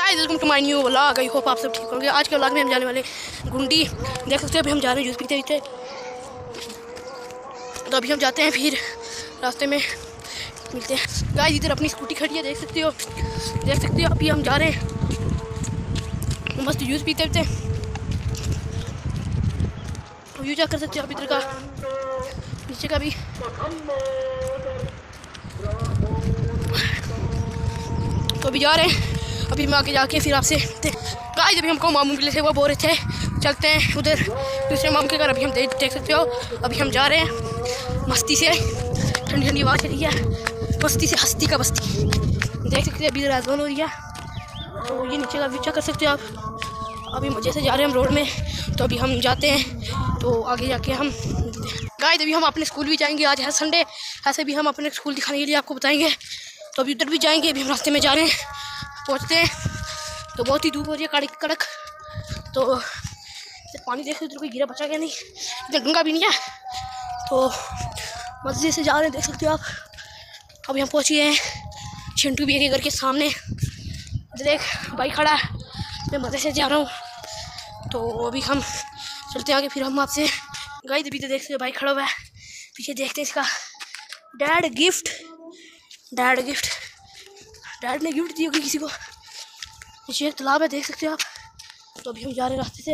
Guys welcome to my new vlog. I hope आप सब ठीक होंगे। आज के व्लॉग में हम जाने वाले गुंडी, देख सकते हो अभी हम जा रहे हैं जूस पीते पीते। तो अभी हम जाते हैं, फिर रास्ते में मिलते हैं। गाइस इधर अपनी स्कूटी खड़ी है, देख सकते हो अभी हम जा रहे हैं मस्त जूस पीते पीते। व्यू चेक कर सकते हो आप इधर का, नीचे का भी। तो अभी जा रहे हैं, अभी हम आगे जाके फिर आपसे गाइस अभी हमको मामू मिले थे, वो बोल रहे थे चलते हैं उधर दूसरे मामू के घर। अभी हम देख सकते हो अभी हम जा रहे हैं मस्ती से, ठंडी ठंडी हवा चली है मस्ती से, हस्ती का बस्ती देख सकते हो। अभी इधर आजमान हो रही है, तो ये नीचे का व्यू चेक कर सकते हो आप। अभी मज़े से जा रहे हैं हम रोड में। तो अभी हम जाते हैं, तो आगे जाके हम गाइस अभी हम अपने स्कूल भी जाएंगे। आज है संडे, ऐसे भी हम अपने स्कूल दिखाने के लिए आपको बताएंगे। तो अभी उधर भी जाएंगे। अभी हम रास्ते में जा रहे हैं, पहुँचते हैं तो बहुत ही धूप हो रही है कड़क कड़क। तो पानी देख इधर कोई गिरा बचा गया नहीं, इधर गंगा भी नहीं है। तो मस्जिद से जा रहे हैं, देख सकते हो आप। अभी हम पहुँच गए हैं चिंटू भैया के घर के सामने। इधर एक बाइक खड़ा है, मैं मज़े से जा रहा हूँ। तो अभी हम चलते हैं आगे, फिर हम आपसे गाइस अभी तो देख सकते हो बाइक खड़ा हुआ है, पीछे देखते हैं इसका डैड ने गिफ्ट दी होगी किसी को। नीचे एक तालाब है, देख सकते हो आप। तो अभी हम जा रहे हैं रास्ते से,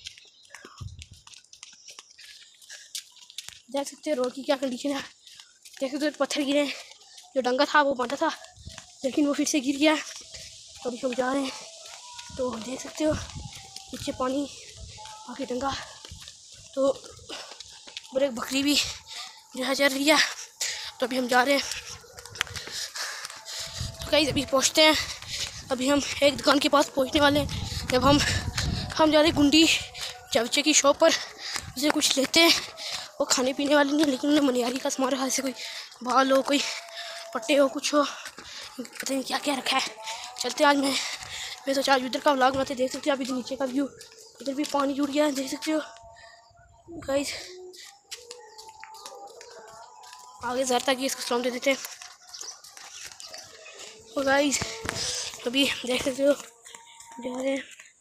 देख सकते हो रोड की क्या कंडीशन है। देख सकते हो पत्थर गिरे, जो डंगा था वो बांधा था लेकिन वो फिर से गिर गया। तो अभी हम जा रहे हैं, तो देख सकते हो नीचे पानी आगे डंगा। तो और एक बकरी भी जो है चल रही है। तो अभी हम जा रहे हैं, तो गाइस अभी पहुंचते हैं। अभी हम एक दुकान के पास पहुंचने वाले हैं। जब हम जा रहे हैं गुंडी चावचे की शॉप पर, उसे कुछ लेते हैं। वो खाने पीने वाले नहीं, लेकिन उन्हें मनियारी का सामान रखा है, जैसे कोई बाल हो, कोई पट्टे हो, कुछ हो, पता नहीं क्या क्या रखा है। चलते आज मैं सोचा आज उधर का व्लॉग बनाते। देख सकते हो आप इधर नीचे का व्यू, इधर भी पानी जुड़ गया है, देख सकते हो गाइस। आगे ज़रा तक इसको सलाम दे देते हैं। तो गाइस अभी देख सकते हो जा रहे हैं,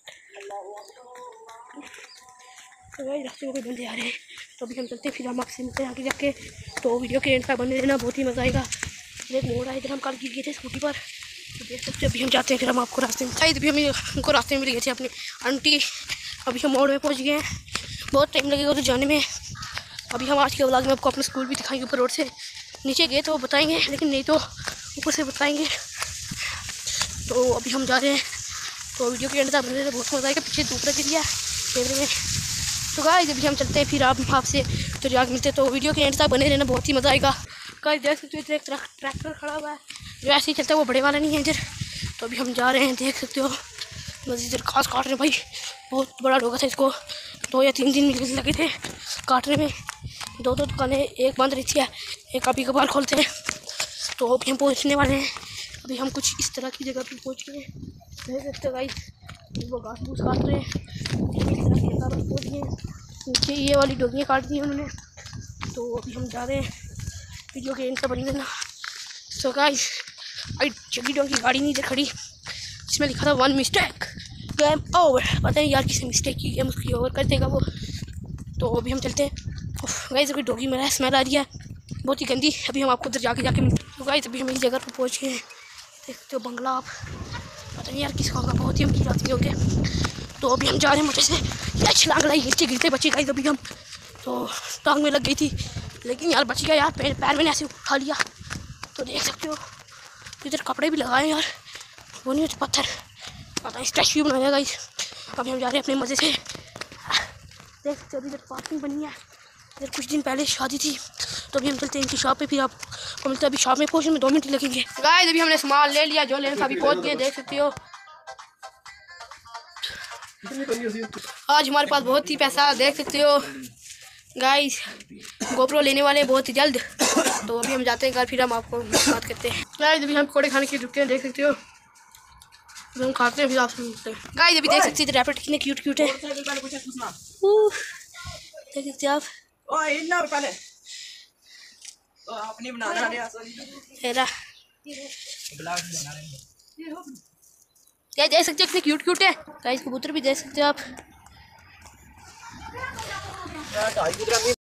तो गाइस रास्ते में कोई बंदे आ रहे हैं। तो अभी हम चलते हैं, फिर हम आपसे मिलते हैं आगे जाके। तो वीडियो के एंड तक बने रहना, बहुत ही मज़ा आएगा। एक मोड़ आए, इधर हम कल गिर गए थे स्कूटी पर, तो देख सकते हो। अभी हम जाते हैं, फिर हम आपको रास्ते में शायद भी हमको रास्ते में मिल गए थे अपनी आंटी। अभी हम मोड़ में पहुँच गए हैं, बहुत टाइम लगेगा उधर जाने में। अभी हम आज के व्लॉग में आपको अपना स्कूल भी दिखाएंगे। ऊपर रोड से नीचे गए तो बताएंगे, लेकिन नहीं तो ऊपर से बताएंगे। तो अभी हम जा रहे हैं, तो वीडियो के एंड तक बने रहे, बहुत मज़ा आएगा। पीछे धूप लग रही है कैमरे में। तो गाइस अभी हम चलते हैं, फिर आपसे तो जाके मिलते हैं। तो वीडियो के एंड तक बने रहना, बहुत ही मज़ा आएगा। गाइस देख सकते हो इधर एक ट्रैक्टर खड़ा हुआ है, जो ऐसे ही चलता है, वो बड़े वाला नहीं है इधर। तो अभी हम जा रहे हैं, देख सकते हो बस इधर घास काट रहे हैं भाई। बहुत बड़ा डोगा था, इसको 2 या 3 दिन लगे थे काटने में। 2 दुकानें, एक बंद रही थी, एक कभी कभार खोलते हैं। तो अभी हम पहुँचने वाले हैं। अभी हम कुछ इस तरह की जगह पर पहुँच गए, देख सकते हो गाइस। वो घास फूस काट रहे हैं, पहुँच गए। नीचे ये वाली डोगियाँ काट दी उन्होंने। तो अभी हम जा रहे हैं, वीडियो के एंड का बन देना। सो गाइस आई जगी डोंग की गाड़ी नहीं इधर खड़ी, जिसमें लिखा था 1 मिस्टेक गेम ओवर। पता नहीं यार किसी मिस्टेक की गेम उसकी ओवर कर देगा वो। तो अभी हम चलते हैं। गाइस अभी डोगी मेरा स्मेल आ रही है बहुत ही गंदी। अभी हम आपको उधर जाके मिलते हैं। तो गाइस अभी हम इस जगह पर पहुँच गए हैं, देख सकते हो बंगला आप। पता नहीं यार किसका होगा, बहुत ही अमीर आदमी हो गए। तो अभी हम जा रहे हैं, मुझे से यार छलांग लगाई, नीचे गिरते बचे गाइस। अभी हम तो टांग में लग गई थी, लेकिन यार बच गया यार, पैर मैंने ऐसे उठा लिया। तो देख सकते हो इधर कपड़े भी लगाए यार, वो नहीं होते पत्थर, पता नहीं स्टैचू बनाया गाइस। अभी हम जा रहे हैं अपने मज़े से, देख सकते हो इधर पार्किंग बनी है। इधर कुछ दिन पहले शादी थी। तो अभी हम चलते हैं इनकी शॉप पे, फिर आपको मिलते हैं। अभी शॉप में पहुँचने में 2 मिनट लगेंगे गाइस। अभी हमने सामान ले लिया, जो लेना था अभी पहुँच गए, देख सकते हो। आज हमारे पास बहुत ही पैसा, देख सकते हो गाइस। गोप्रो लेने वाले बहुत ही जल्द। तो अभी हम जाते हैं घर, फिर हम आपको बात करते हैं। गाइस अभी हम पकौड़े खाने के रुके हैं, देख सकते हो। हम खाते हैं, फिर आपसे मिलते हैं। गाइस अभी देख सकते हो रैपिड कितने क्यूट है, देख सकते हो आप। क्या देख सकते हो कितने क्यूट क्यूट है गाइस, कबूतर भी देख सकते हो आप।